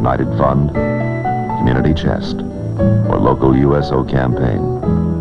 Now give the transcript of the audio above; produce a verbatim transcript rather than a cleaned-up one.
United Fund, Community Chest, or local U S O campaign.